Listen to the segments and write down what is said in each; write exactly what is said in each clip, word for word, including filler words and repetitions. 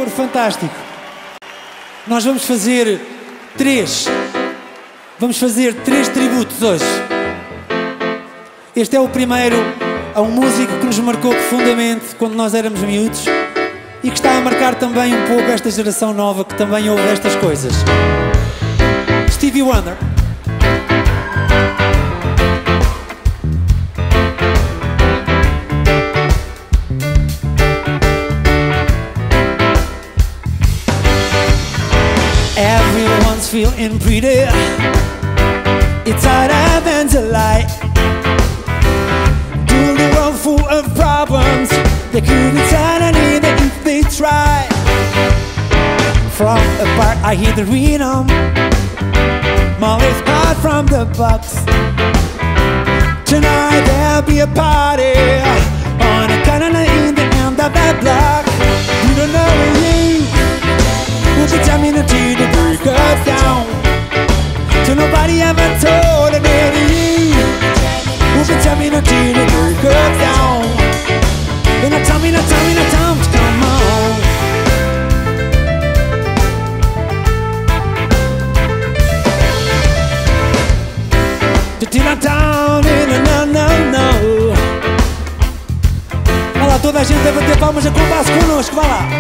cantor fantástico. Nós vamos fazer três. Vamos fazer três tributos hoje. Este é o primeiro a um músico que nos marcou profundamente quando nós éramos miúdos e que está a marcar também um pouco esta geração nova que também ouve estas coisas. Stevie Wonder. Everyone's feeling pretty. It's harder than to lie. To the world full of problems, they couldn't turn anything if they tried. From the park I hear the rhythm. Molly's hot from the box. Tonight there'll be a party on a corner in the end of that block. You don't know you will be jamming until the break of dawn. So nobody ever told it to you. We'll be jamming until the break of dawn. And now tell me, now tell me, now tell me, come on. Till I'm down in a no, no, no. Olha lá, toda a gente a bater palmas a compasso connosco, vá lá.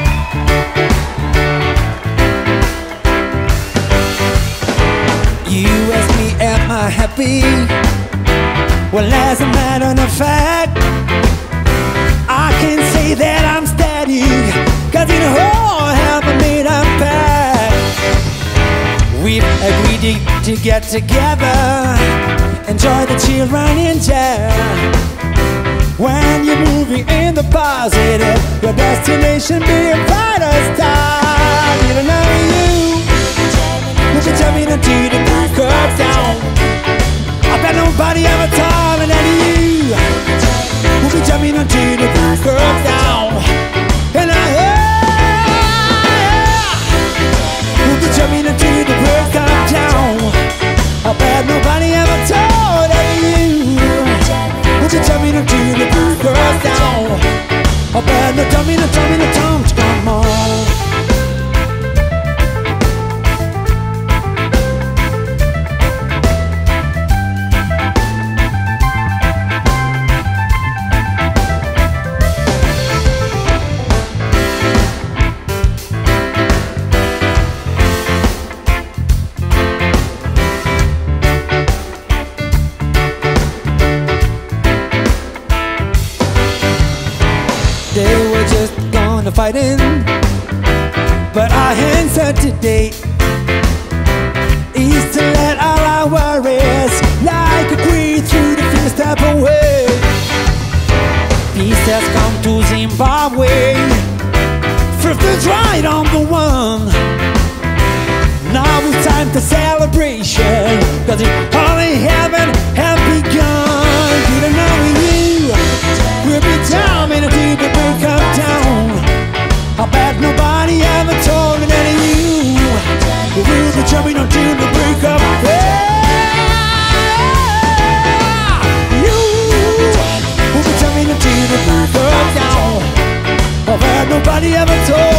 You ask me, am I happy? Well, as a matter of fact, I can say that I'm steady, cause in a whole have I made a pact. We've agreed to get together, enjoy the children in jail. When you're moving in the positive, your destination be a brighter star. You don't know you will be jumping until the break of dawn. I bet nobody ever taller than you will be jumping until the break of dawn. And I will be jumping until the break of dawn. I bet nobody ever told you will be jumping until the break of dawn. I bet no dummy, no dummy, no dummy, come on. They were just gonna fighting, but our answer today is to let all our worries like a breeze through the fear step away. Peace has come to Zimbabwe. First is right on the one. Now it's time to celebration, cause it's only heaven have begun. You don't know you will be down in a deep break of down. I bet nobody ever told me that you will be jumping until the break of day. You will be jumping until the break of dawn. I bet nobody ever told